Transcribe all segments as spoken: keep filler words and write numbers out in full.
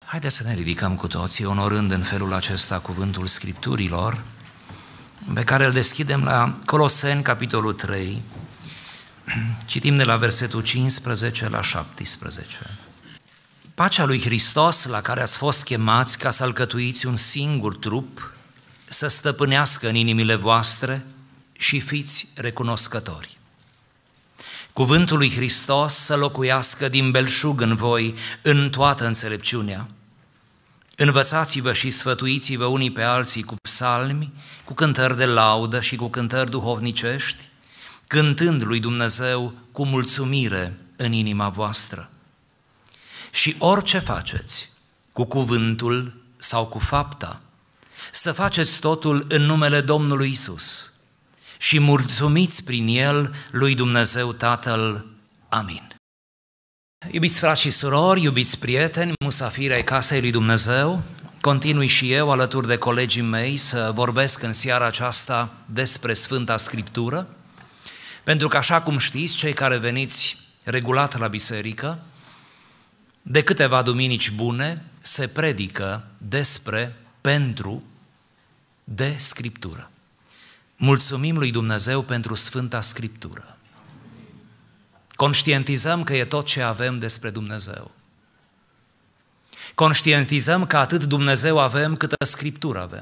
Haideți să ne ridicăm cu toții, onorând în felul acesta cuvântul Scripturilor, pe care îl deschidem la Coloseni, capitolul trei, citim de la versetul cincisprezece la șaptesprezece. Pacea lui Hristos, la care ați fost chemați ca să alcătuiți un singur trup, să stăpânească în inimile voastre și fiți recunoscători. Cuvântul lui Hristos să locuiască din belșug în voi, în toată înțelepciunea. Învățați-vă și sfătuiți-vă unii pe alții cu psalmi, cu cântări de laudă și cu cântări duhovnicești, cântând lui Dumnezeu cu mulțumire în inima voastră. Și orice faceți, cu cuvântul sau cu fapta, să faceți totul în numele Domnului Isus și mulțumiți prin El lui Dumnezeu Tatăl. Amin. Iubiți frați și surori, iubiți prieteni, musafiri ai casei lui Dumnezeu, continui și eu alături de colegii mei să vorbesc în seara aceasta despre Sfânta Scriptură, pentru că așa cum știți, cei care veniți regulat la biserică, de câteva duminici bune se predică despre, pentru, de Scriptură. Mulțumim lui Dumnezeu pentru Sfânta Scriptură. Conștientizăm că e tot ce avem despre Dumnezeu. Conștientizăm că atât Dumnezeu avem câtă Scriptură avem.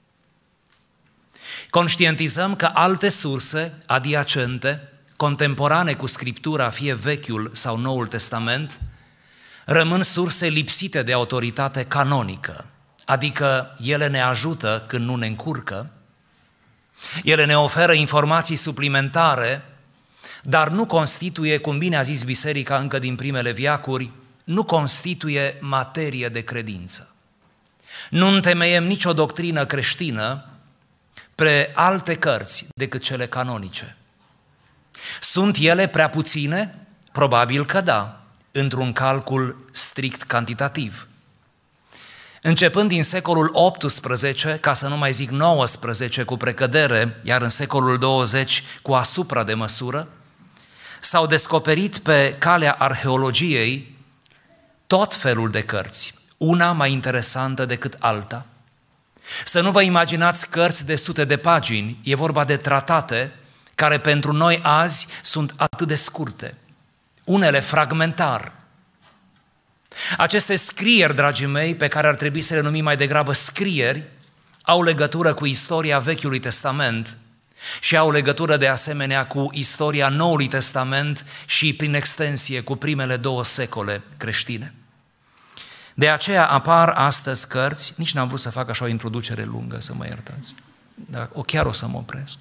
Conștientizăm că alte surse adiacente, contemporane cu Scriptura, fie Vechiul sau Noul Testament, rămân surse lipsite de autoritate canonică, adică ele ne ajută când nu ne încurcă, ele ne oferă informații suplimentare, dar nu constituie, cum bine a zis Biserica încă din primele veacuri, nu constituie materie de credință. Nu întemeiem nicio doctrină creștină pe alte cărți decât cele canonice. Sunt ele prea puține? Probabil că da, într-un calcul strict cantitativ. Începând din secolul optsprezece, ca să nu mai zic nouăsprezece cu precădere, iar în secolul douăzeci cu asupra de măsură, s-au descoperit pe calea arheologiei tot felul de cărți, una mai interesantă decât alta. Să nu vă imaginați cărți de sute de pagini, e vorba de tratate care pentru noi azi sunt atât de scurte, unele fragmentar. Aceste scrieri, dragii mei, pe care ar trebui să le numim mai degrabă scrieri, au legătură cu istoria Vechiului Testament și au legătură de asemenea cu istoria Noului Testament și, prin extensie, cu primele două secole creștine. De aceea apar astăzi cărți, nici n-am vrut să fac așa o introducere lungă, să mă iertați, dar o chiar o să mă opresc.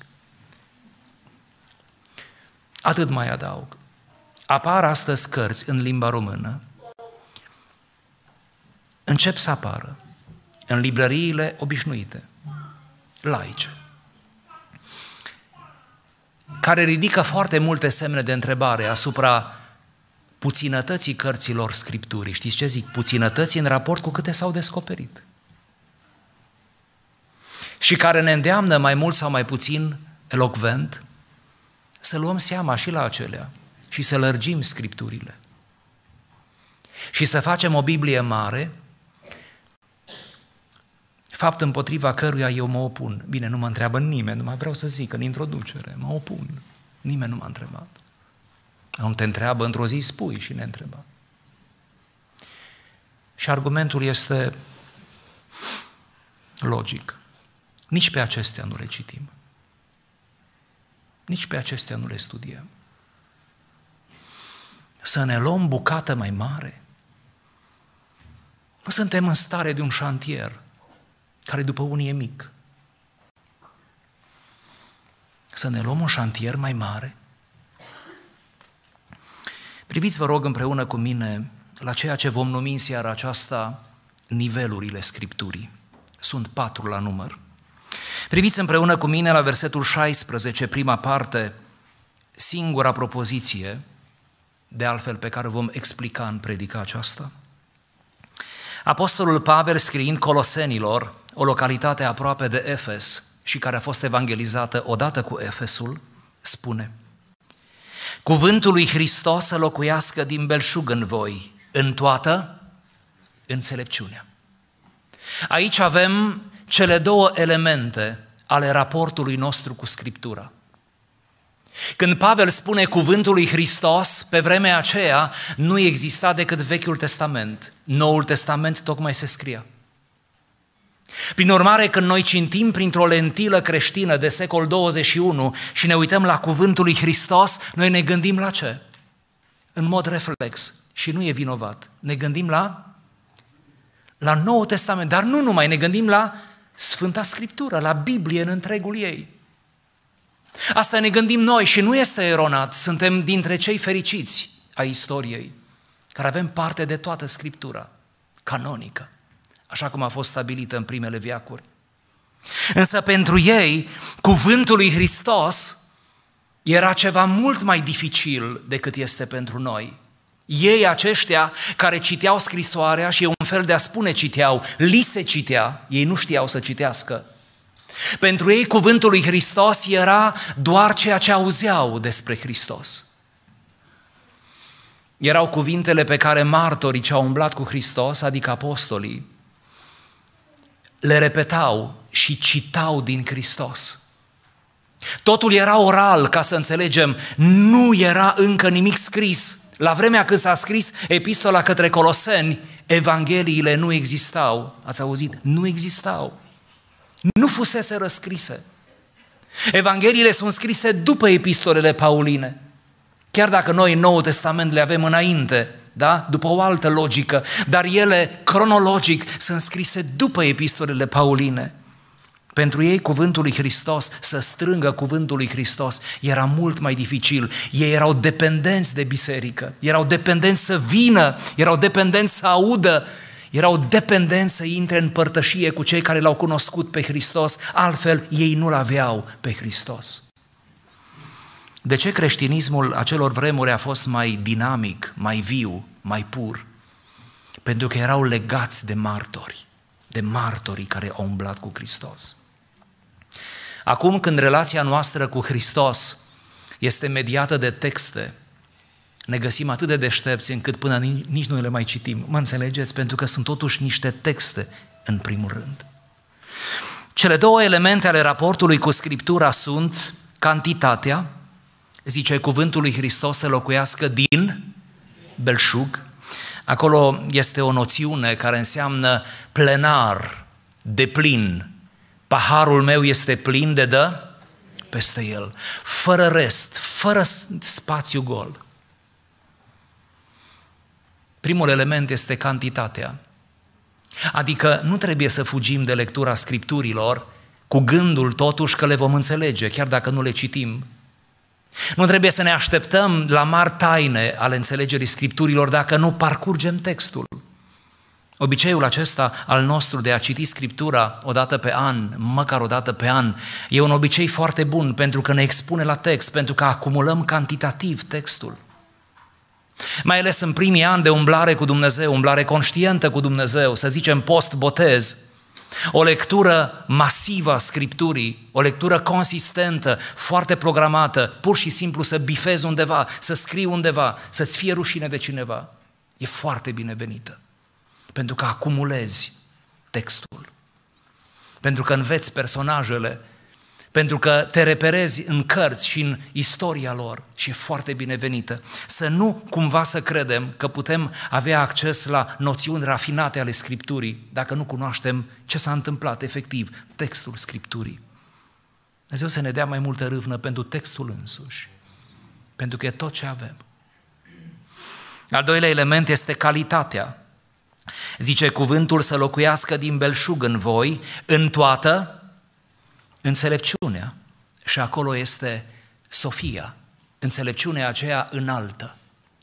Atât mai adaug. Apar astăzi cărți în limba română, încep să apară în librăriile obișnuite, laice, care ridică foarte multe semne de întrebare asupra puținătății cărților Scripturii. Știți ce zic? Puținătății în raport cu câte s-au descoperit. Și care ne îndeamnă mai mult sau mai puțin elocvent să luăm seama și la acelea și să lărgim Scripturile. Și să facem o Biblie mare, fapt împotriva căruia eu mă opun. Bine, nu mă întreabă nimeni, numai vreau să zic în introducere, mă opun. Nimeni nu m-a întrebat. Nu te întreabă, într-o zi spui și ne întreba. Și argumentul este logic. Nici pe acestea nu le citim. Nici pe acestea nu le studiem. Să ne luăm bucată mai mare. Nu suntem în stare de un șantier care după unii e mic. Să ne luăm un șantier mai mare. Priviți, vă rog, împreună cu mine la ceea ce vom numi în seara aceasta nivelurile Scripturii. Sunt patru la număr. Priviți împreună cu mine la versetul șaisprezece, prima parte, singura propoziție, de altfel pe care vom explica în predica aceasta. Apostolul Pavel, scriind Colosenilor, o localitate aproape de Efes și care a fost evangelizată odată cu Efesul, spune: Cuvântul lui Hristos să locuiască din belșug în voi, în toată înțelepciunea. Aici avem cele două elemente ale raportului nostru cu Scriptura. Când Pavel spune cuvântul lui Hristos, pe vremea aceea nu exista decât Vechiul Testament. Noul Testament tocmai se scria. Prin urmare, când noi citim printr-o lentilă creștină de secol douăzeci și unu și ne uităm la cuvântul lui Hristos, noi ne gândim la ce? În mod reflex, și nu e vinovat, ne gândim la, la Noul Testament, dar nu numai, ne gândim la Sfânta Scriptură, la Biblie în întregul ei. Asta ne gândim noi și nu este eronat, suntem dintre cei fericiți ai istoriei, care avem parte de toată Scriptura canonică, așa cum a fost stabilită în primele veacuri. Însă pentru ei, cuvântul lui Hristos era ceva mult mai dificil decât este pentru noi. Ei, aceștia care citeau scrisoarea, și e un fel de a spune citeau, li se citea, ei nu știau să citească. Pentru ei cuvântul lui Hristos era doar ceea ce auzeau despre Hristos. Erau cuvintele pe care martorii ce au umblat cu Hristos, adică apostolii, le repetau și citau din Hristos. Totul era oral, ca să înțelegem, nu era încă nimic scris. La vremea când s-a scris epistola către Coloseni, evangheliile nu existau. Ați auzit? Nu existau. Nu fusese răscrise. Evangheliile sunt scrise după epistolele pauline. Chiar dacă noi în Noul Testament le avem înainte, da? După o altă logică, dar ele, cronologic, sunt scrise după epistolele pauline. Pentru ei, cuvântul lui Hristos, să strângă cuvântul lui Hristos, era mult mai dificil. Ei erau dependenți de biserică, erau dependenți să vină, erau dependenți să audă, erau dependenți să intre în părtășie cu cei care l-au cunoscut pe Hristos, altfel ei nu-L aveau pe Hristos. De ce creștinismul acelor vremuri a fost mai dinamic, mai viu, mai pur? Pentru că erau legați de martori, de martorii care au umblat cu Hristos. Acum, când relația noastră cu Hristos este mediată de texte, ne găsim atât de deștepți încât până nici nu le mai citim. Mă înțelegeți? Pentru că sunt totuși niște texte în primul rând. Cele două elemente ale raportului cu Scriptura sunt cantitatea, zice cuvântul lui Hristos să locuiască din belșug. Acolo este o noțiune care înseamnă plenar, deplin. Paharul meu este plin de dă peste el, fără rest, fără spațiu gol. Primul element este cantitatea. Adică nu trebuie să fugim de lectura Scripturilor cu gândul totuși că le vom înțelege, chiar dacă nu le citim. Nu trebuie să ne așteptăm la mari taine ale înțelegerii Scripturilor dacă nu parcurgem textul. Obiceiul acesta al nostru de a citi Scriptura o dată pe an, măcar o dată pe an, e un obicei foarte bun pentru că ne expune la text, pentru că acumulăm cantitativ textul. Mai ales în primii ani de umblare cu Dumnezeu, umblare conștientă cu Dumnezeu, să zicem post-botez, o lectură masivă a Scripturii, o lectură consistentă, foarte programată, pur și simplu să bifezi undeva, să scrii undeva, să-ți fie rușine de cineva, e foarte binevenită. Pentru că acumulezi textul, pentru că înveți personajele, pentru că te reperezi în cărți și în istoria lor și e foarte binevenită. Să nu cumva să credem că putem avea acces la noțiuni rafinate ale Scripturii dacă nu cunoaștem ce s-a întâmplat efectiv, textul Scripturii. Dumnezeu să ne dea mai multă râvnă pentru textul însuși, pentru că e tot ce avem. Al doilea element este calitatea. Zice cuvântul să locuiască din belșug în voi, în toată înțelepciunea. Și acolo este Sofia, înțelepciunea aceea înaltă.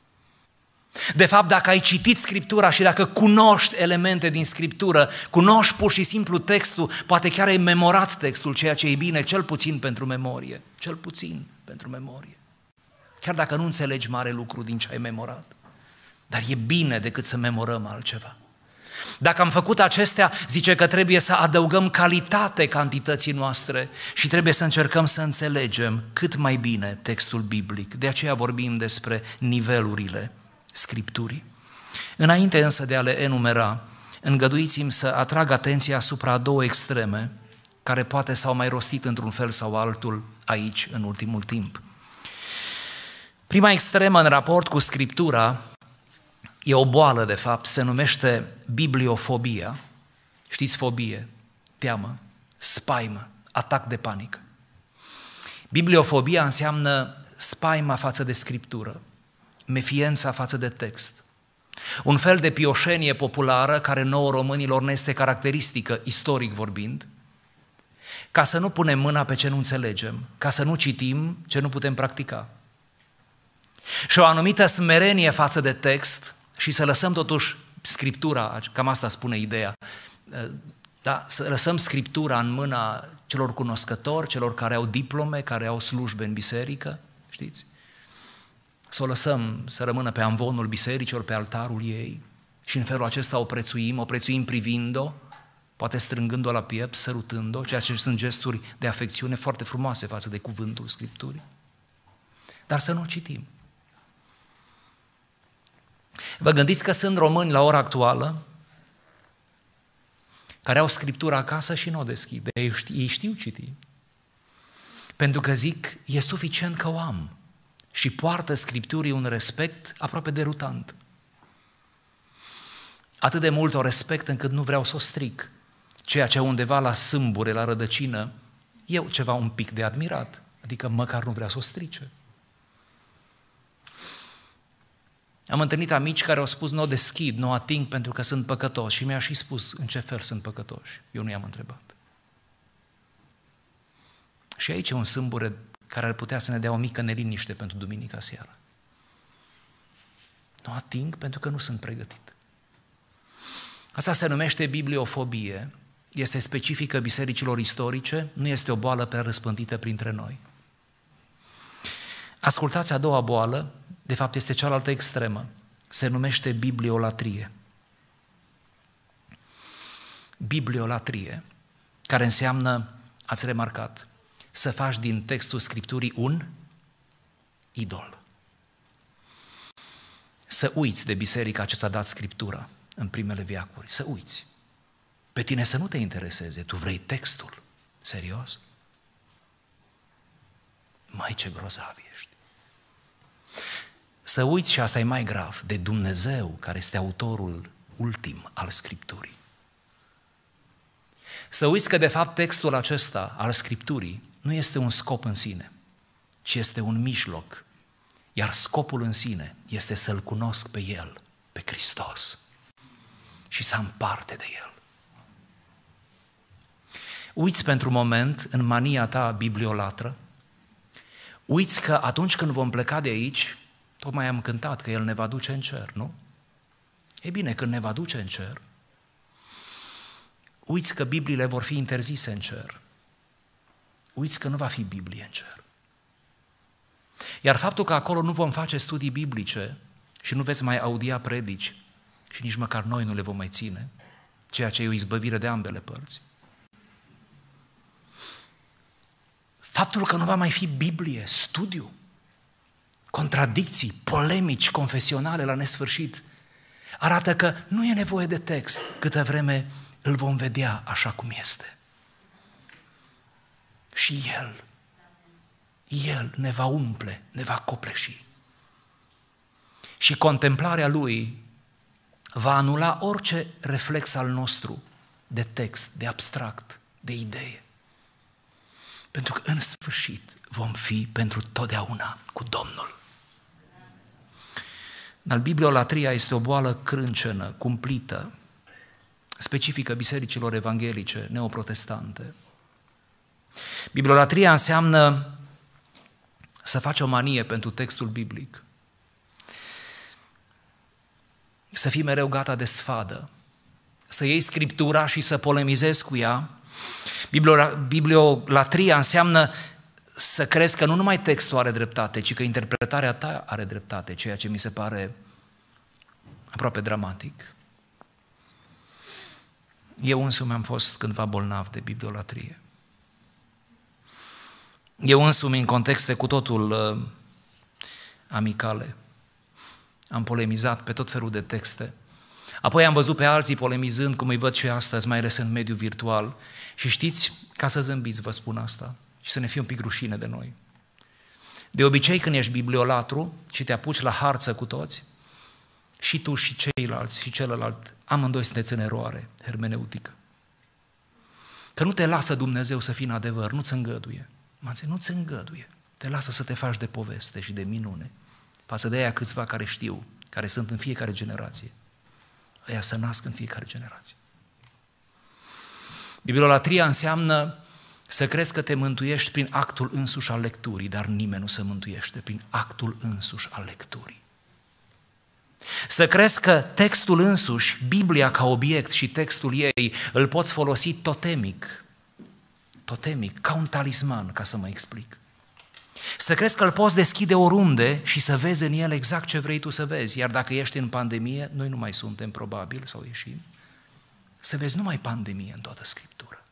De fapt, dacă ai citit Scriptura și dacă cunoști elemente din Scriptură, cunoști pur și simplu textul, poate chiar ai memorat textul, ceea ce e bine, cel puțin pentru memorie, cel puțin pentru memorie. Chiar dacă nu înțelegi mare lucru din ce ai memorat. Dar e bine decât să memorăm altceva. Dacă am făcut acestea, zice că trebuie să adăugăm calitate cantității noastre și trebuie să încercăm să înțelegem cât mai bine textul biblic. De aceea vorbim despre nivelurile Scripturii. Înainte însă de a le enumera, îngăduiți-mi să atrag atenția asupra două extreme, care poate s-au mai rostit într-un fel sau altul aici în ultimul timp. Prima extremă în raport cu Scriptura e o boală, de fapt, se numește bibliofobia. Știți, fobie, teamă, spaimă, atac de panică. Bibliofobia înseamnă spaima față de Scriptură, mefiența față de text. Un fel de pioșenie populară care nouă românilor ne este caracteristică, istoric vorbind, ca să nu punem mâna pe ce nu înțelegem, ca să nu citim ce nu putem practica. Și o anumită smerenie față de text și să lăsăm totuși Scriptura, cam asta spune ideea, da? Să lăsăm Scriptura în mâna celor cunoscători, celor care au diplome, care au slujbe în biserică, știți? Să o lăsăm să rămână pe amvonul bisericilor, pe altarul ei și în felul acesta o prețuim, o prețuim privind-o, poate strângând-o la piept, sărutând-o, ceea ce sunt gesturi de afecțiune foarte frumoase față de cuvântul Scripturii. Dar să nu o citim. Vă gândiți că sunt români la ora actuală care au Scriptura acasă și nu o deschid. Ei știu, ei știu citi. Pentru că zic, e suficient că o am. Și poartă Scripturii un respect aproape derutant. Atât de mult o respect încât nu vreau să o stric. Ceea ce undeva la sâmbure, la rădăcină, e ceva un pic de admirat. Adică măcar nu vrea să o strice. Am întâlnit amici care au spus, nu o deschid, nu o ating pentru că sunt păcătoși. Și mi-a și spus în ce fel sunt păcătoși. Eu nu i-am întrebat. Și aici e un sâmbure care ar putea să ne dea o mică neliniște pentru duminica seara. Nu ating pentru că nu sunt pregătit. Asta se numește bibliofobie, este specifică bisericilor istorice, nu este o boală prea răspândită printre noi. Ascultați, a doua boală, de fapt este cealaltă extremă, se numește bibliolatrie. Bibliolatrie, care înseamnă, ați remarcat, să faci din textul Scripturii un idol. Să uiți de biserica ce ți-a dat Scriptura în primele veacuri, să uiți. Pe tine să nu te intereseze, tu vrei textul. Serios? Mai ce grozav ești. Să uiți, și asta e mai grav, de Dumnezeu, care este autorul ultim al Scripturii. Să uiți că de fapt textul acesta al Scripturii nu este un scop în sine, ci este un mijloc, iar scopul în sine este să-L cunosc pe El, pe Hristos, și să am parte de El. Uiți pentru moment în mania ta bibliolatră, uiți că atunci când vom pleca de aici, tocmai am cântat că El ne va duce în cer, nu? E bine, când ne va duce în cer, uiți că Bibliile vor fi interzise în cer. Uiți că nu va fi Biblie în cer. Iar faptul că acolo nu vom face studii biblice și nu veți mai audia predici și nici măcar noi nu le vom mai ține, ceea ce e o izbăvire de ambele părți. Faptul că nu va mai fi Biblie, studiu, contradicții, polemici confesionale la nesfârșit, arată că nu e nevoie de text câtă vreme îl vom vedea așa cum este. Și El, El ne va umple, ne va copleși. Și contemplarea Lui va anula orice reflex al nostru de text, de abstract, de idee. Pentru că în sfârșit vom fi pentru totdeauna cu Domnul. Dar bibliolatria este o boală crâncenă, cumplită, specifică bisericilor evanghelice, neoprotestante. Bibliolatria înseamnă să faci o manie pentru textul biblic, să fii mereu gata de sfadă, să iei Scriptura și să polemizezi cu ea. Bibliolatria înseamnă să crezi că nu numai textul are dreptate, ci că interpretarea ta are dreptate, ceea ce mi se pare aproape dramatic. Eu însumi am fost cândva bolnav de bibliolatrie. Eu însumi, în contexte cu totul uh, amicale, am polemizat pe tot felul de texte. Apoi am văzut pe alții polemizând, cum îi văd și astăzi, mai ales în mediul virtual. Și știți, ca să zâmbiți, vă spun asta, și să ne fie un pic rușine de noi. De obicei, când ești bibliolatru și te apuci la harță cu toți, și tu și ceilalți și celălalt, amândoi sunteți în eroare hermeneutică. Că nu te lasă Dumnezeu să fii în adevăr, nu-ți îngăduie. Nu-ți îngăduie. Te lasă să te faci de poveste și de minune. Față de aia câțiva care știu, care sunt în fiecare generație. Aia să nasc în fiecare generație. Bibliolatria înseamnă să crezi că te mântuiești prin actul însuși al lecturii, dar nimeni nu se mântuiește prin actul însuși al lecturii. Să crezi că textul însuși, Biblia ca obiect și textul ei, îl poți folosi totemic, totemic, ca un talisman, ca să mă explic. Să crezi că îl poți deschide oriunde și să vezi în el exact ce vrei tu să vezi, iar dacă ești în pandemie, noi nu mai suntem probabil sau ieșim, să vezi numai pandemie în toată Scriptura.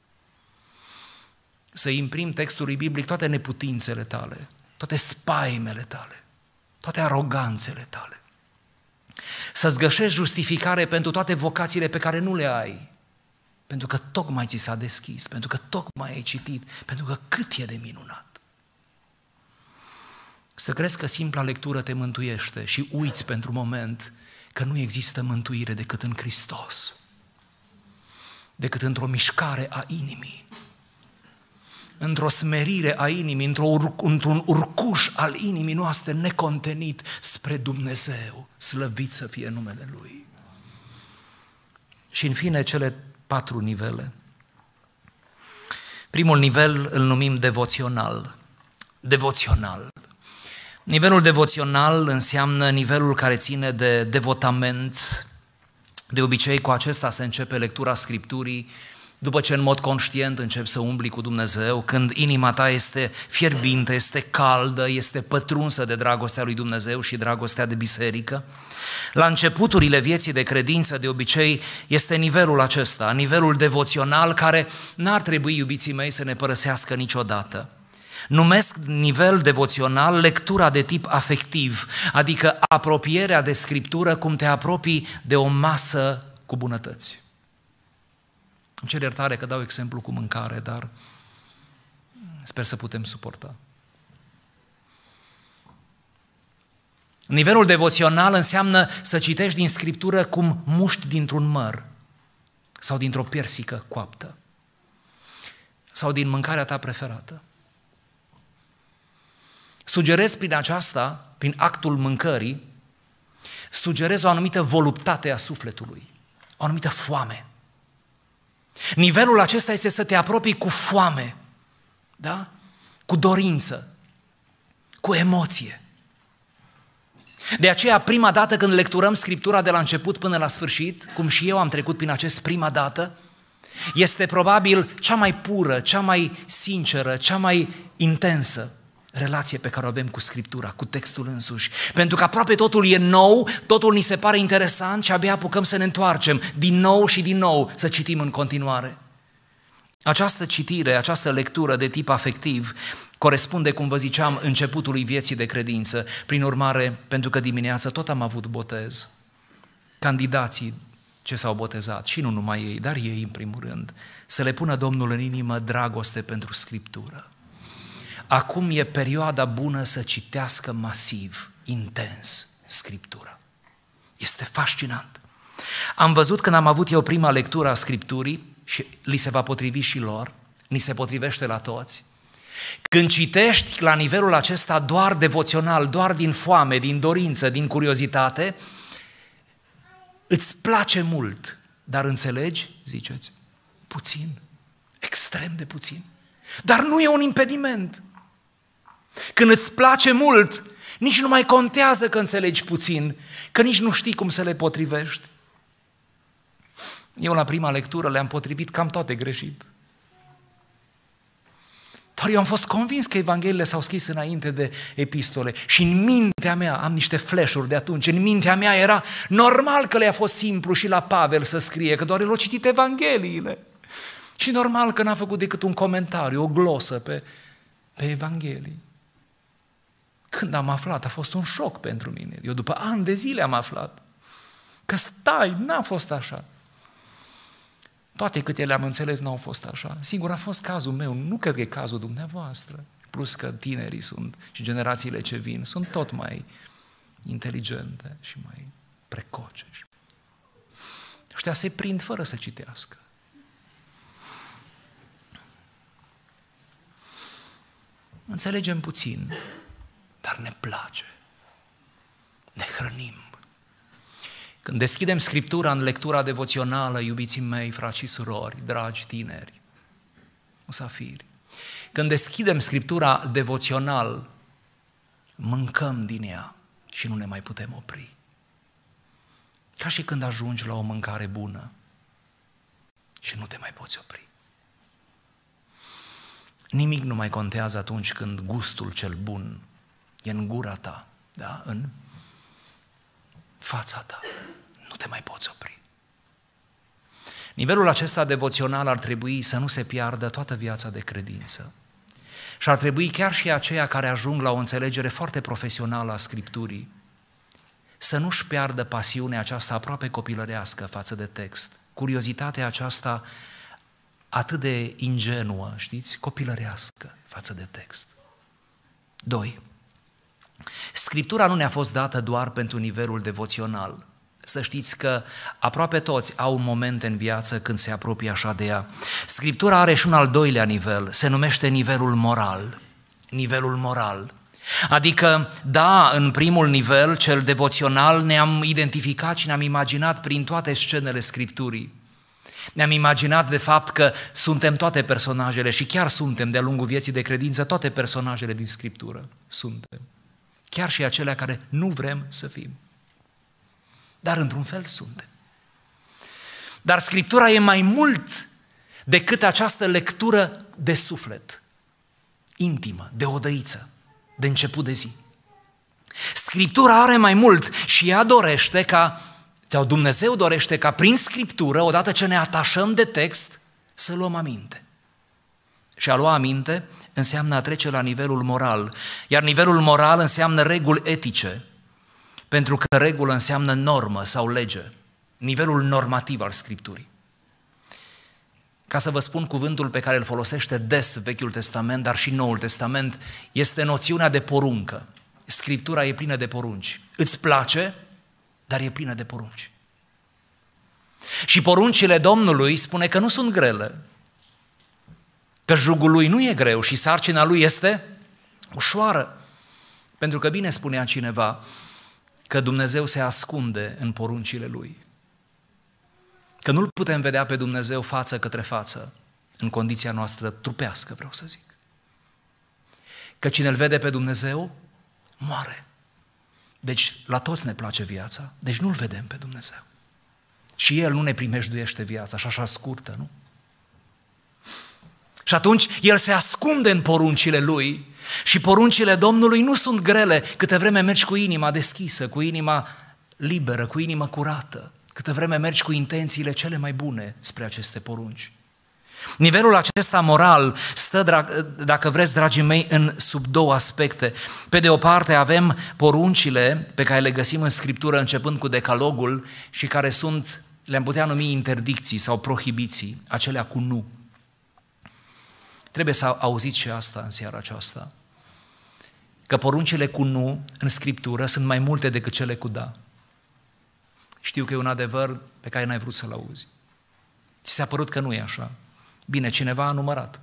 Să imprimi textului biblic toate neputințele tale, toate spaimele tale, toate aroganțele tale. Să-ți găsești justificare pentru toate vocațiile pe care nu le ai, pentru că tocmai ți s-a deschis, pentru că tocmai ai citit, pentru că cât e de minunat. Să crezi că simpla lectură te mântuiește și uiți pentru moment că nu există mântuire decât în Hristos, decât într-o mișcare a inimii, într-o smerire a inimii, într-un urcuș al inimii noastre necontenit spre Dumnezeu, slăvit să fie numele Lui. Și în fine, cele patru nivele. Primul nivel îl numim devoțional. Devoțional. Nivelul devoțional înseamnă nivelul care ține de devotament. De obicei, cu acesta se începe lectura Scripturii, după ce în mod conștient începi să umbli cu Dumnezeu, când inima ta este fierbinte, este caldă, este pătrunsă de dragostea lui Dumnezeu și dragostea de biserică. La începuturile vieții de credință, de obicei, este nivelul acesta, nivelul devoțional, care n-ar trebui, iubiții mei, să ne părăsească niciodată. Numesc nivel devoțional lectura de tip afectiv, adică apropierea de Scriptură cum te apropii de o masă cu bunătăți. Îmi cer iertare că dau exemplu cu mâncare, dar sper să putem suporta. Nivelul devoțional înseamnă să citești din Scriptură cum muști dintr-un măr sau dintr-o persică coaptă sau din mâncarea ta preferată. Sugerez prin aceasta, prin actul mâncării, sugerez o anumită voluptate a sufletului, o anumită foame. Nivelul acesta este să te apropii cu foame, da? Cu dorință, cu emoție. De aceea, prima dată când lecturăm Scriptura de la început până la sfârșit, cum și eu am trecut prin acest prima dată, este probabil cea mai pură, cea mai sinceră, cea mai intensă relație pe care o avem cu Scriptura, cu textul însuși. Pentru că aproape totul e nou, totul ni se pare interesant și abia apucăm să ne întoarcem din nou și din nou să citim în continuare. Această citire, această lectură de tip afectiv corespunde, cum vă ziceam, începutului vieții de credință. Prin urmare, pentru că dimineața tot am avut botez, candidații ce s-au botezat, și nu numai ei, dar ei în primul rând, să le pună Domnul în inimă dragoste pentru Scriptură. Acum e perioada bună să citească masiv, intens, Scriptura. Este fascinant. Am văzut când am avut eu prima lectură a Scripturii, și li se va potrivi și lor, ni se potrivește la toți, când citești la nivelul acesta doar devoțional, doar din foame, din dorință, din curiozitate, îți place mult, dar înțelegi, ziceți, puțin, extrem de puțin. Dar nu e un impediment. Când îți place mult, nici nu mai contează că înțelegi puțin, că nici nu știi cum să le potrivești. Eu la prima lectură le-am potrivit cam toate greșit. Doar eu am fost convins că Evangheliile s-au scris înainte de epistole și în mintea mea, am niște flash-uri de atunci, în mintea mea era normal că le-a fost simplu și la Pavel să scrie, că doar el a citit Evangheliile. Și normal că n-a făcut decât un comentariu, o glosă pe, pe Evanghelii. Când am aflat, a fost un șoc pentru mine. Eu după ani de zile am aflat că stai, n-a fost așa. Toate câte le-am înțeles n-au fost așa. Singur a fost cazul meu, nu cred că e cazul dumneavoastră. Plus că tinerii sunt și generațiile ce vin sunt tot mai inteligente și mai precoce. Ăștia se prind fără să citească. Înțelegem puțin, dar ne place. Ne hrănim. Când deschidem Scriptura în lectura devoțională, iubiții mei, frați și surori, dragi tineri, musafiri, când deschidem Scriptura devoțional, mâncăm din ea și nu ne mai putem opri. Ca și când ajungi la o mâncare bună și nu te mai poți opri. Nimic nu mai contează atunci când gustul cel bun e în gura ta, da? În fața ta. Nu te mai poți opri. Nivelul acesta devoțional ar trebui să nu se piardă toată viața de credință. Și ar trebui chiar și aceia care ajung la o înțelegere foarte profesională a Scripturii să nu-și piardă pasiunea aceasta aproape copilărească față de text, curiozitatea aceasta atât de ingenuă, știți, copilărească față de text. Doi. Scriptura nu ne-a fost dată doar pentru nivelul devoțional. Să știți că aproape toți au momente în viață când se apropie așa de ea. Scriptura are și un al doilea nivel, se numește nivelul moral. Nivelul moral. Adică, da, în primul nivel, cel devoțional, ne-am identificat și ne-am imaginat prin toate scenele Scripturii. Ne-am imaginat de fapt că suntem toate personajele și chiar suntem de-a lungul vieții de credință toate personajele din Scriptură. Suntem. Chiar și acelea care nu vrem să fim. Dar într-un fel suntem. Dar Scriptura e mai mult decât această lectură de suflet, intimă, de odăiță, de început de zi. Scriptura are mai mult și ea dorește ca, sau Dumnezeu dorește ca prin Scriptură, odată ce ne atașăm de text, să luăm aminte. Și a lua aminte înseamnă a trece la nivelul moral, iar nivelul moral înseamnă reguli etice, pentru că regulă înseamnă normă sau lege, nivelul normativ al Scripturii. Ca să vă spun cuvântul pe care îl folosește des Vechiul Testament, dar și Noul Testament, este noțiunea de poruncă. Scriptura e plină de porunci. Îți place, dar e plină de porunci. Și poruncile Domnului spune că nu sunt grele, că jugul lui nu e greu și sarcina lui este ușoară. Pentru că bine spunea cineva că Dumnezeu se ascunde în poruncile lui. Că nu-L putem vedea pe Dumnezeu față către față, în condiția noastră trupească, vreau să zic. Că cine îl vede pe Dumnezeu, moare. Deci la toți ne place viața, deci nu-L vedem pe Dumnezeu. Și El nu ne primejduiește viața, așa așa scurtă, nu? Și atunci El se ascunde în poruncile Lui și poruncile Domnului nu sunt grele câte vreme mergi cu inima deschisă, cu inima liberă, cu inima curată, câte vreme mergi cu intențiile cele mai bune spre aceste porunci. Nivelul acesta moral stă, dacă vreți, dragii mei, în sub două aspecte. Pe de o parte avem poruncile pe care le găsim în Scriptură începând cu Decalogul și care sunt, le-am putea numi interdicții sau prohibiții, acelea cu nu. Trebuie să auziți și asta în seara aceasta, că poruncile cu nu în Scriptură sunt mai multe decât cele cu da. Știu că e un adevăr pe care n-ai vrut să-l auzi. Ți s-a părut că nu e așa. Bine, cineva a numărat.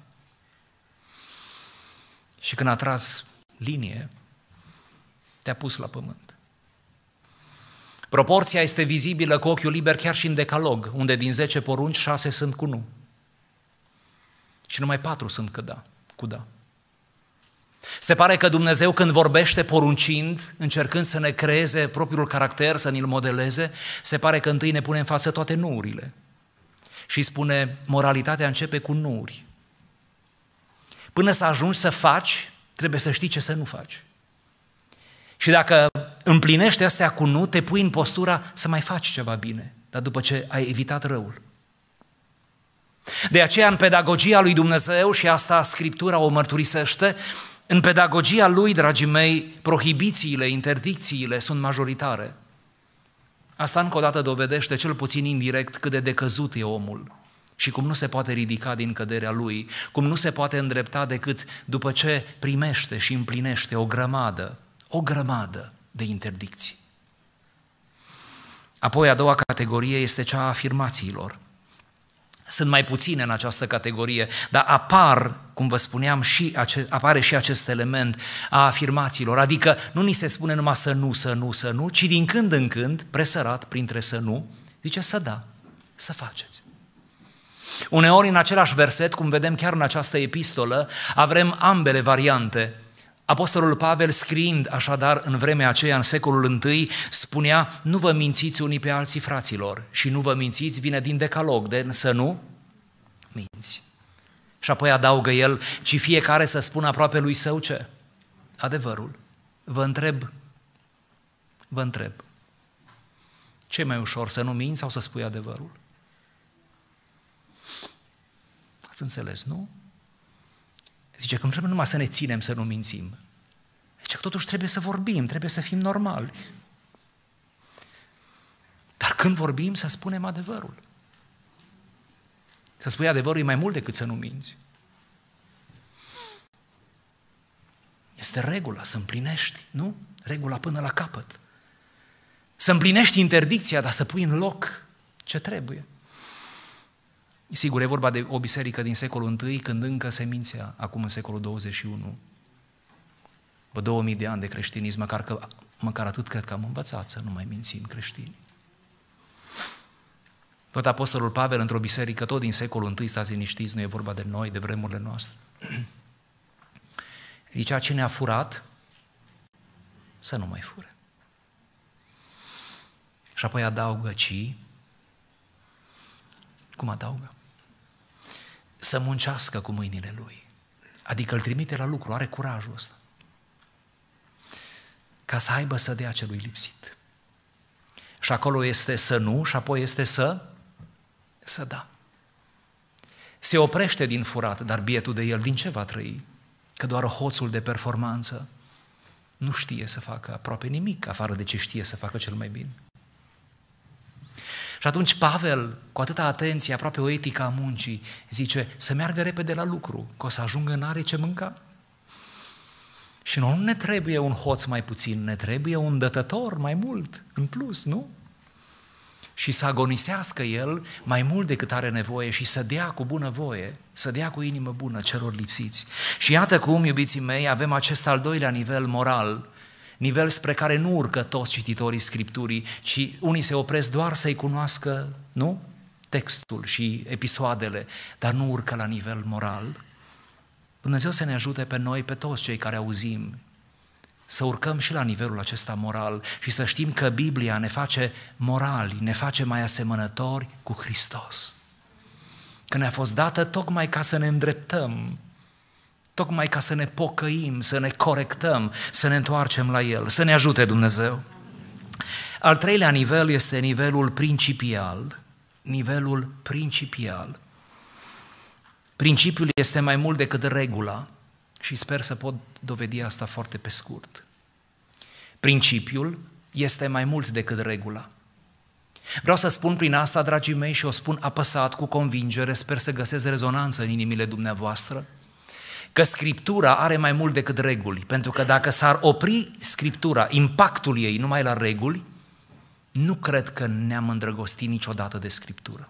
Și când a tras linie, te-a pus la pământ. Proporția este vizibilă cu ochiul liber chiar și în Decalog, unde din zece porunci, șase sunt cu nu. Și numai patru sunt cu da. Cu da. Se pare că Dumnezeu când vorbește poruncind, încercând să ne creeze propriul caracter, să ne-l modeleze, se pare că întâi ne pune în față toate nuurile. Și spune, moralitatea începe cu nuuri. Până să ajungi să faci, trebuie să știi ce să nu faci. Și dacă împlinești astea cu nu, te pui în postura să mai faci ceva bine, dar după ce ai evitat răul. De aceea, în pedagogia lui Dumnezeu, și asta Scriptura o mărturisește, În pedagogia lui, dragii mei, prohibițiile, interdicțiile sunt majoritare. Asta încă o dată dovedește, cel puțin indirect, cât de decăzut e omul și cum nu se poate ridica din căderea lui, cum nu se poate îndrepta decât după ce primește și împlinește o grămadă, o grămadă de interdicții. Apoi, a doua categorie este cea a afirmațiilor. Sunt mai puține în această categorie, dar apar, cum vă spuneam, și ace- apare și acest element a afirmațiilor, adică nu ni se spune numai să nu, să nu, să nu, ci din când în când, presărat printre să nu, zice să da, să faceți. Uneori în același verset, cum vedem chiar în această epistolă, avem ambele variante. Apostolul Pavel, scriind așadar în vremea aceea, în secolul întâi, spunea, nu vă mințiți unii pe alții, fraților, și nu vă mințiți vine din decalog, de să nu minți. Și apoi adaugă el, ci fiecare să spună aproape lui său ce? Adevărul. Vă întreb, vă întreb, ce e mai ușor, să nu minți sau să spui adevărul? Ați înțeles, nu? Zice că nu trebuie numai să ne ținem să nu mințim. Zice că totuși trebuie să vorbim, trebuie să fim normali. Dar când vorbim, să spunem adevărul. Să spui adevărul e mai mult decât să nu minți. Este regula, să împlinești, nu? Regula până la capăt. Să împlinești interdicția, dar să pui în loc ce trebuie. Sigur, e vorba de o biserică din secolul întâi, când încă se mințea, acum în secolul douăzeci și unu. Bă, două mii de ani de creștinism, măcar, că, măcar atât cred că am învățat să nu mai mințim creștinii. Văd apostolul Pavel într-o biserică tot din secolul întâi, stați liniștiți, nu e vorba de noi, de vremurile noastre. Zicea, cine a furat, să nu mai fure. Și apoi adaugă, ci, cum adaugă? Să muncească cu mâinile lui. Adică îl trimite la lucru, are curajul ăsta. Ca să aibă să dea celui lipsit. Și acolo este să nu și apoi este să, să da. Se oprește din furat, dar bietul de el din ce va trăi? Că doar hoțul de performanță nu știe să facă aproape nimic, afară de ce știe să facă cel mai bine. Și atunci Pavel, cu atâta atenție, aproape o etică a muncii, zice să meargă repede la lucru, că o să ajungă n-are ce mânca. Și nu ne trebuie un hoț mai puțin, ne trebuie un dătător mai mult, în plus, nu? Și să agonisească el mai mult decât are nevoie și să dea cu bună voie, să dea cu inimă bună celor lipsiți. Și iată cum, iubiții mei, avem acest al doilea nivel moral, nivel spre care nu urcă toți cititorii Scripturii, ci unii se opresc doar să-i cunoască, nu? Textul și episoadele, dar nu urcă la nivel moral. Dumnezeu să ne ajute pe noi, pe toți cei care auzim, să urcăm și la nivelul acesta moral și să știm că Biblia ne face morali, ne face mai asemănători cu Hristos. Că ne-a fost dată tocmai ca să ne îndreptăm, tocmai ca să ne pocăim, să ne corectăm, să ne întoarcem la El, să ne ajute Dumnezeu. Al treilea nivel este nivelul principial, nivelul principial. Principiul este mai mult decât regula și sper să pot dovedi asta foarte pe scurt. Principiul este mai mult decât regula. Vreau să spun prin asta, dragii mei, și o spun apăsat, cu convingere, sper să găsesc rezonanță în inimile dumneavoastră, că Scriptura are mai mult decât reguli, pentru că dacă s-ar opri Scriptura, impactul ei numai la reguli, nu cred că ne-am îndrăgostit niciodată de Scriptură.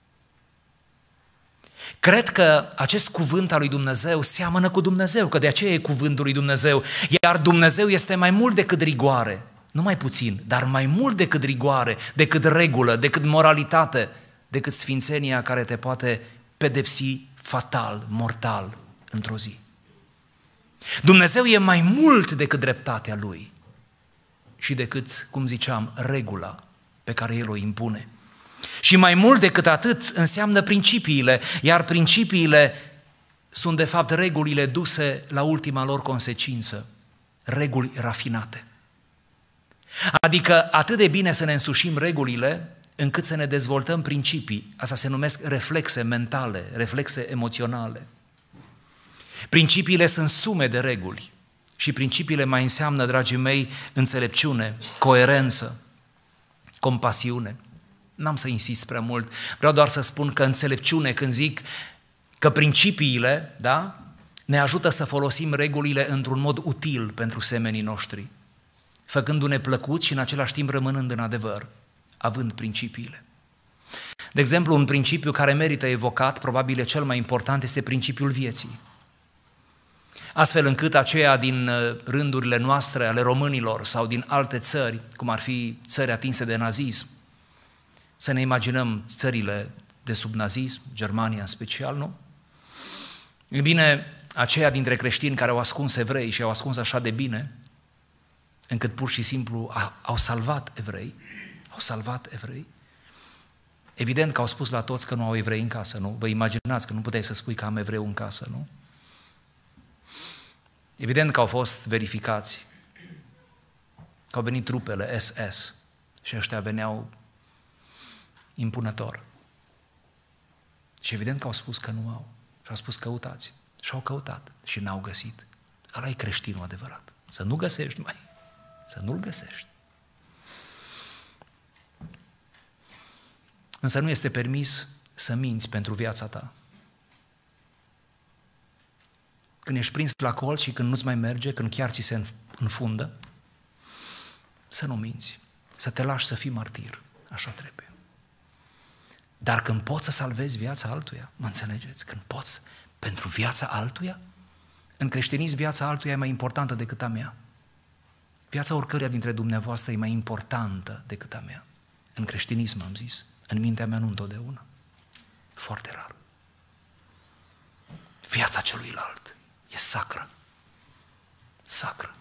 Cred că acest cuvânt al lui Dumnezeu seamănă cu Dumnezeu, că de aceea e cuvântul lui Dumnezeu, iar Dumnezeu este mai mult decât rigoare, nu mai puțin, dar mai mult decât rigoare, decât regulă, decât moralitate, decât sfințenia care te poate pedepsi fatal, mortal, într-o zi. Dumnezeu e mai mult decât dreptatea Lui și decât, cum ziceam, regula pe care El o impune. Și mai mult decât atât înseamnă principiile, iar principiile sunt de fapt regulile duse la ultima lor consecință, reguli rafinate. Adică atât de bine să ne însușim regulile încât să ne dezvoltăm principii, asta se numesc reflexe mentale, reflexe emoționale. Principiile sunt sume de reguli și principiile mai înseamnă, dragii mei, înțelepciune, coerență, compasiune. N-am să insist prea mult, vreau doar să spun că înțelepciune, când zic că principiile, da, ne ajută să folosim regulile într-un mod util pentru semenii noștri, făcându-ne plăcuți și în același timp rămânând în adevăr, având principiile. De exemplu, un principiu care merită evocat, probabil e cel mai important, este principiul vieții. Astfel încât aceia din rândurile noastre, ale românilor sau din alte țări, cum ar fi țări atinse de nazism, să ne imaginăm țările de sub nazism, Germania în special, nu? E bine, aceia dintre creștini care au ascuns evrei și au ascuns așa de bine, încât pur și simplu au salvat evrei, au salvat evrei. Evident că au spus la toți că nu au evrei în casă, nu? Vă imaginați că nu puteai să spui că am evreu în casă, nu? Evident că au fost verificați, că au venit trupele S S și ăștia veneau impunător. Și evident că au spus că nu au. Și au spus căutați. Și au căutat și n-au găsit. Ăla e creștinul adevărat. Să nu găsești mai. Să nu-l găsești. Însă nu este permis să minți pentru viața ta. Când ești prins la colț și când nu-ți mai merge, când chiar ți se înfundă, să nu minți, să te lași să fii martir, așa trebuie. Dar când poți să salvezi viața altuia, mă înțelegeți, când poți pentru viața altuia, în creștinism viața altuia e mai importantă decât a mea. Viața oricăruia dintre dumneavoastră e mai importantă decât a mea. În creștinism am zis, în mintea mea nu întotdeauna, foarte rar. Viața celuilalt e sacră, sacră.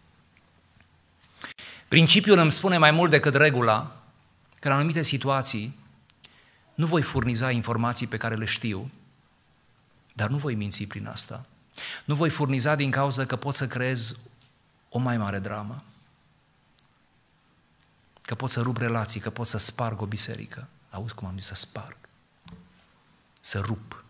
Principiul îmi spune mai mult decât regula că în anumite situații nu voi furniza informații pe care le știu, dar nu voi minți prin asta. Nu voi furniza din cauza că pot să creez o mai mare dramă, că pot să rup relații, că pot să sparg o biserică. Auzi cum am zis, să sparg, să rup.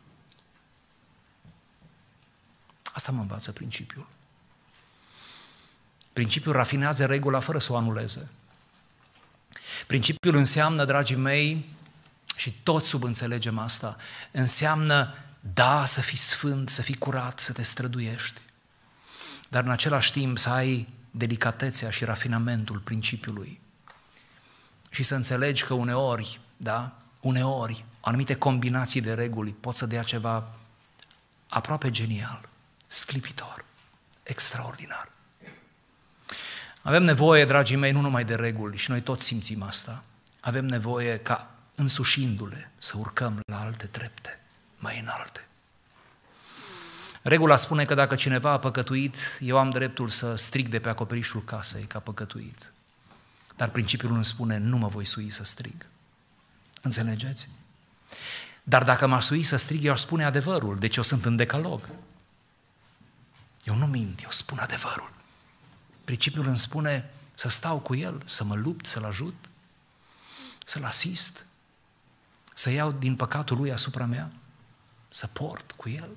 Asta mă învață principiul. Principiul rafinează regula fără să o anuleze. Principiul înseamnă, dragii mei, și toți subînțelegem asta, înseamnă, da, să fii sfânt, să fii curat, să te străduiești, dar în același timp să ai delicatețea și rafinamentul principiului și să înțelegi că uneori, da, uneori, anumite combinații de reguli pot să dea ceva aproape genial, sclipitor, extraordinar. Avem nevoie, dragii mei, nu numai de reguli, și noi toți simțim asta. Avem nevoie ca, însușindu-le, să urcăm la alte trepte, mai înalte. Regula spune că dacă cineva a păcătuit, eu am dreptul să strig de pe acoperișul casei că a păcătuit. Dar principiul îmi spune, nu mă voi sui să strig. Înțelegeți? Dar dacă m-aș sui să strig, eu aș spune adevărul, deci eu sunt în decalog. Eu nu mint, eu spun adevărul. Principiul îmi spune să stau cu el, să mă lupt, să-l ajut, să-l asist, să iau din păcatul lui asupra mea, să port cu el.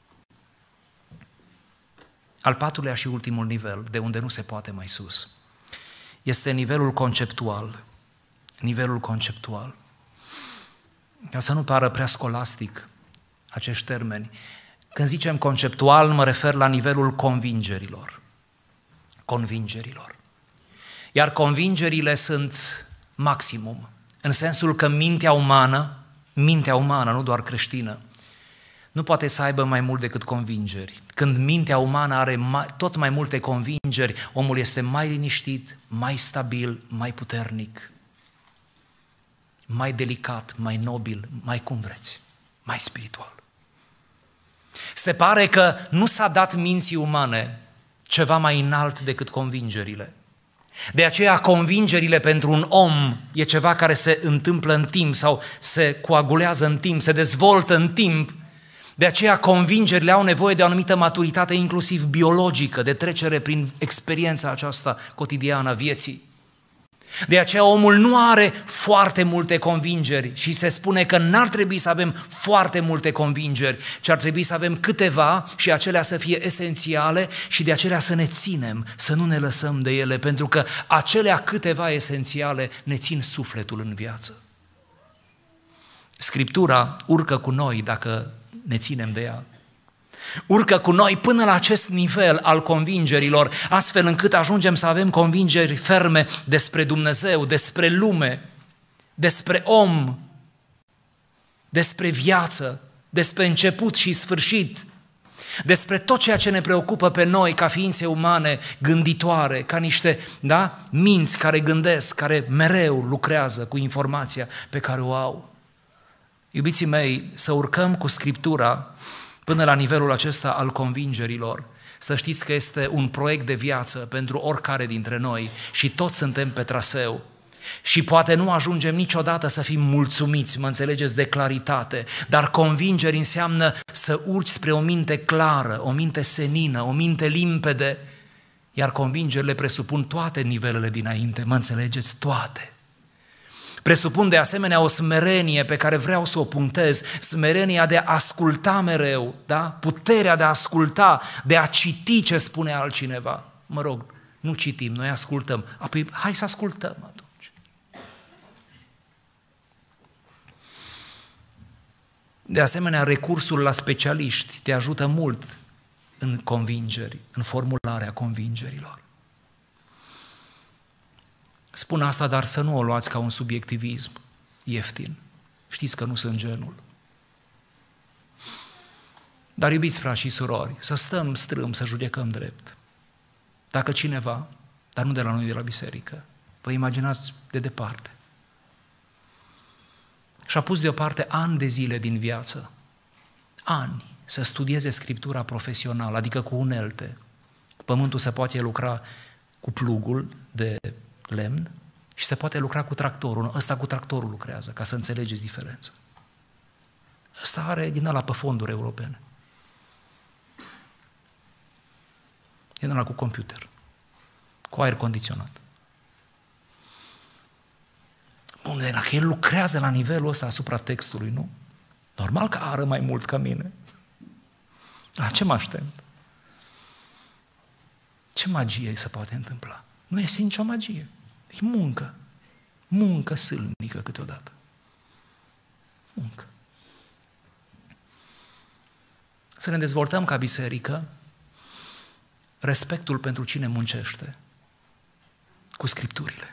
Al patrulea și ultimul nivel, de unde nu se poate mai sus, este nivelul conceptual. Nivelul conceptual. Ca să nu pară prea scolastic acești termeni, când zicem conceptual, mă refer la nivelul convingerilor. Convingerilor. Iar convingerile sunt maximum, în sensul că mintea umană, mintea umană, nu doar creștină, nu poate să aibă mai mult decât convingeri. Când mintea umană are mai, tot mai multe convingeri, omul este mai liniștit, mai stabil, mai puternic, mai delicat, mai nobil, mai cum vreți, mai spiritual. Se pare că nu s-a dat minții umane ceva mai înalt decât convingerile. De aceea convingerile pentru un om e ceva care se întâmplă în timp sau se coagulează în timp, se dezvoltă în timp. De aceea convingerile au nevoie de o anumită maturitate, inclusiv biologică, de trecere prin experiența aceasta cotidiană a vieții. De aceea omul nu are foarte multe convingeri și se spune că n-ar trebui să avem foarte multe convingeri, ci ar trebui să avem câteva și acelea să fie esențiale și de acelea să ne ținem, să nu ne lăsăm de ele, pentru că acelea câteva esențiale ne țin sufletul în viață. Scriptura urcă cu noi dacă ne ținem de ea. Urcă cu noi până la acest nivel al convingerilor, astfel încât ajungem să avem convingeri ferme despre Dumnezeu, despre lume, despre om, despre viață, despre început și sfârșit, despre tot ceea ce ne preocupă pe noi ca ființe umane gânditoare, ca niște da, minți care gândesc, care mereu lucrează cu informația pe care o au. Iubiții mei, să urcăm cu Scriptura până la nivelul acesta al convingerilor, să știți că este un proiect de viață pentru oricare dintre noi și toți suntem pe traseu. Și poate nu ajungem niciodată să fim mulțumiți, mă înțelegeți, de claritate, dar convingeri înseamnă să urci spre o minte clară, o minte senină, o minte limpede, iar convingerile presupun toate nivelele dinainte, mă înțelegeți, toate. Presupun de asemenea o smerenie pe care vreau să o punctez, smerenia de a asculta mereu, da? Puterea de a asculta, de a citi ce spune altcineva. Mă rog, nu citim, noi ascultăm. Apoi, hai să ascultăm atunci. De asemenea, recursul la specialiști te ajută mult în convingeri, în formularea convingerilor. Spun asta, dar să nu o luați ca un subiectivism ieftin. Știți că nu sunt genul. Dar iubiți frați și surori, să stăm strâm, să judecăm drept. Dacă cineva, dar nu de la noi, de la biserică, vă imaginați de departe, și-a pus deoparte ani de zile din viață, ani, să studieze Scriptura profesională, adică cu unelte. Pământul se poate lucra cu plugul de lemn și se poate lucra cu tractorul. Ăsta cu tractorul lucrează, ca să înțelegeți diferența. Ăsta are din ăla pe fonduri europene. E din ăla cu computer, cu aer condiționat. Bun, dacă el lucrează la nivelul ăsta asupra textului, nu? Normal că ară mai mult ca mine. La ce mă aștept? Ce magie se poate întâmpla? Nu este nicio magie. E muncă. Muncă sâlnică câteodată. Muncă. Să ne dezvoltăm ca biserică respectul pentru cine muncește cu Scripturile.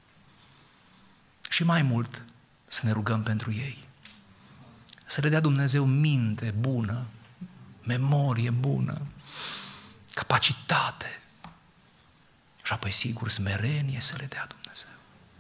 Și mai mult să ne rugăm pentru ei. Să le dea Dumnezeu minte bună, memorie bună, capacitate și apoi sigur smerenie să le dea Dumnezeu.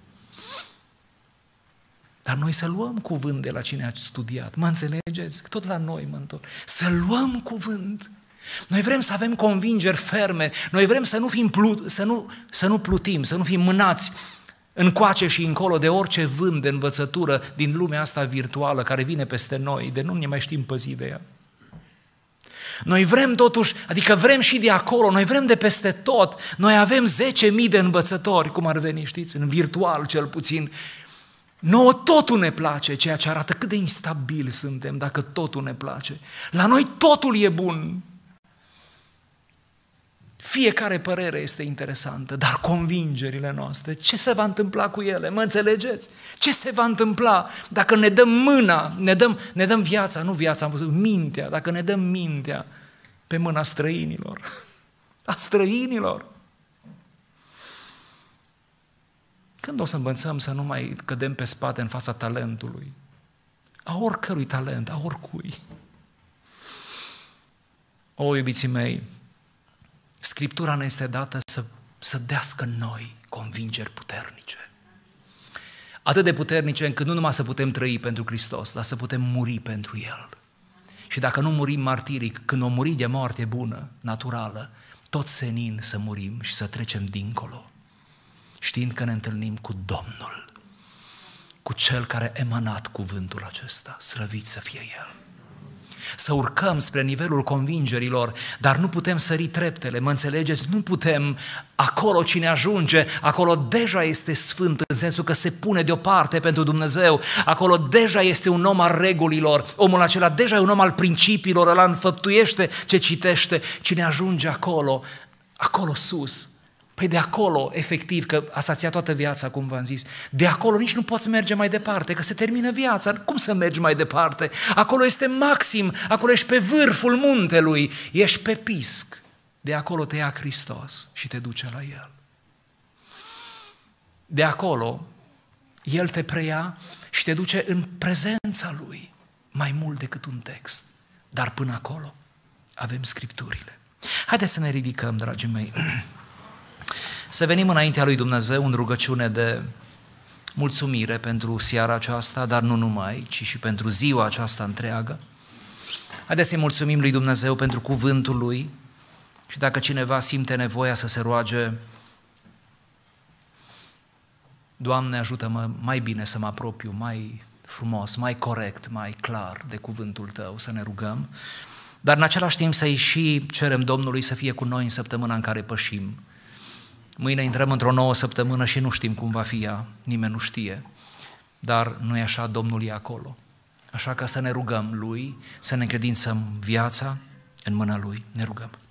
Dar noi să luăm cuvânt de la cine a studiat, mă înțelegeți? Tot la noi mă întorc. Să luăm cuvânt. Noi vrem să avem convingeri ferme, noi vrem să nu fim plut, să nu, să nu plutim, să nu fim mânați încoace și încolo de orice vânt de învățătură din lumea asta virtuală care vine peste noi, de nu ne mai știm păzi de ea. Noi vrem totuși, adică vrem și de acolo, noi vrem de peste tot, noi avem zece mii de învățători, cum ar veni, știți, în virtual cel puțin. Nouă totul ne place, ceea ce arată cât de instabili suntem dacă totul ne place. La noi totul e bun. Fiecare părere este interesantă, dar convingerile noastre, ce se va întâmpla cu ele? Mă înțelegeți? Ce se va întâmpla dacă ne dăm mâna, ne dăm, ne dăm viața, nu viața, am văzut, mintea, dacă ne dăm mintea pe mâna străinilor, a străinilor? Când o să învățăm să nu mai cădem pe spate în fața talentului? A oricărui talent, a oricui. O, iubiții mei, Scriptura ne este dată să, să dească în noi convingeri puternice. Atât de puternice încât nu numai să putem trăi pentru Hristos, dar să putem muri pentru El. Și dacă nu murim martiric, când o muri de moarte bună, naturală, tot senin să murim și să trecem dincolo, știind că ne întâlnim cu Domnul, cu Cel care a emanat cuvântul acesta, slăvit să fie El. să urcăm spre nivelul convingerilor, dar nu putem sări treptele, mă înțelegeți? Nu putem, acolo cine ajunge, acolo deja este sfânt, în sensul că se pune deoparte pentru Dumnezeu, acolo deja este un om al regulilor, omul acela deja e un om al principiilor, ăla înfăptuiește ce citește, cine ajunge acolo, acolo sus. Păi de acolo, efectiv, că asta ți-a toată viața, cum v-am zis, de acolo nici nu poți merge mai departe, că se termină viața, cum să mergi mai departe? Acolo este maxim, acolo ești pe vârful muntelui, ești pe pisc. De acolo te ia Hristos și te duce la El. De acolo, El te preia și te duce în prezența Lui, mai mult decât un text. Dar până acolo avem Scripturile. Haideți să ne ridicăm, dragii mei. Să venim înaintea lui Dumnezeu în rugăciune de mulțumire pentru seara aceasta, dar nu numai, ci și pentru ziua aceasta întreagă. Haideți să-i mulțumim lui Dumnezeu pentru cuvântul Lui și dacă cineva simte nevoia să se roage, Doamne, ajută-mă mai bine să mă apropiu, mai frumos, mai corect, mai clar de cuvântul Tău, să ne rugăm, dar în același timp să-i și cerem Domnului să fie cu noi în săptămâna în care pășim. Mâine intrăm într-o nouă săptămână și nu știm cum va fi ea, nimeni nu știe, dar nu e așa, Domnul e acolo. Așa că să ne rugăm Lui, să ne încredințăm viața în mâna Lui, ne rugăm.